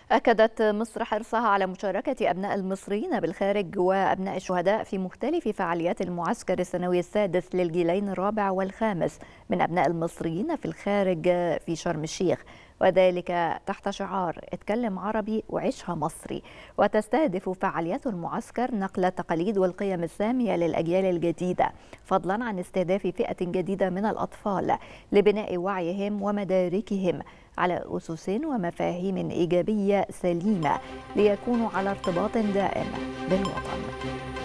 أكدت مصر حرصها على مشاركة أبناء المصريين بالخارج وأبناء الشهداء في مختلف فعاليات المعسكر السنوي السادس للجيلين الرابع والخامس من أبناء المصريين في الخارج في شرم الشيخ، وذلك تحت شعار اتكلم عربي وعيشها مصري. وتستهدف فعاليات المعسكر نقل التقاليد والقيم السامية للأجيال الجديدة، فضلا عن استهداف فئة جديدة من الأطفال لبناء وعيهم ومداركهم على أسس ومفاهيم إيجابية سليمة ليكونوا على ارتباط دائم بالوطن.